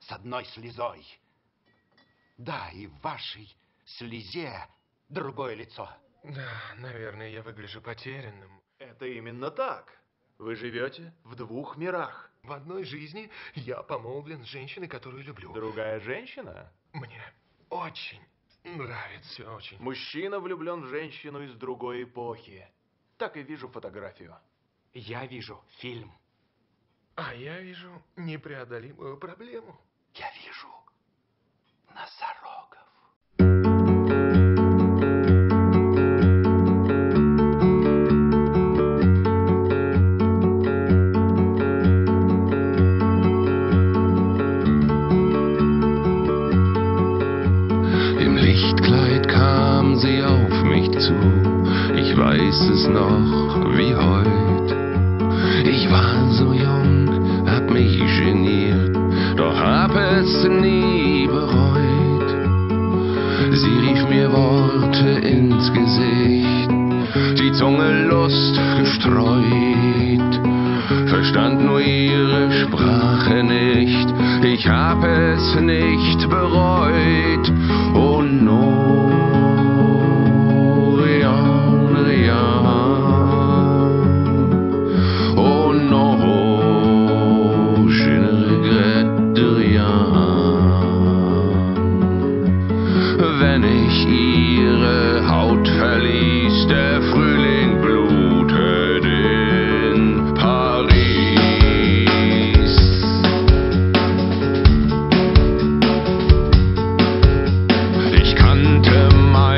с одной слезой. Да, и в вашей слезе другое лицо. Да, наверное, я выгляжу потерянным. Это именно так. Вы живете в двух мирах. В одной жизни я помолвлен с женщиной, которую люблю. Другая женщина? Мне очень нравится, очень. Мужчина влюблен в женщину из другой эпохи. Так и вижу фотографию. Я вижу фильм. А я вижу непреодолимую проблему. Я вижу носорогов. Im Lichtkleid kam sie auf mich zu. Ich weiß es noch wie heut. Ich war so jung, hab mich geniert, doch hab es nie bereut. Sie rief mir Worte ins Gesicht, die Zunge Lust gestreut. Verstand nur ihre Sprache nicht, ich hab es nicht bereut. Oh no, Rian, Rian. Oh no, je ne regrette rien. Wenn ich ihre Haut verließ, der Frühling blutet in Paris. Ich kannte mein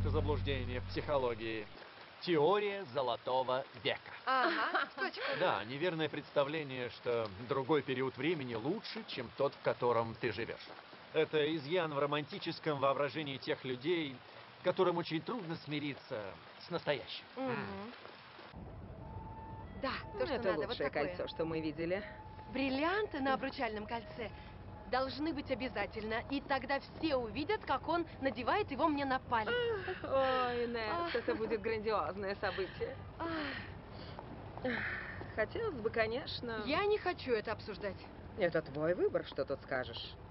это заблуждение в психологии. Теория золотого века. Ага, точка. Да, неверное представление, что другой период времени лучше, чем тот, в котором ты живешь. Это изъян в романтическом воображении тех людей, которым очень трудно смириться с настоящим. Мгм. Да, то, что Это надо, вот лучшее такое. кольцо, что мы видели. Бриллианты на обручальном кольце должны быть обязательно, и тогда все увидят, как он надевает его мне на палец. Ой, Несс, это будет грандиозное событие. Ах, Хотелось бы, конечно... Я не хочу это обсуждать. Это твой выбор, что тут скажешь.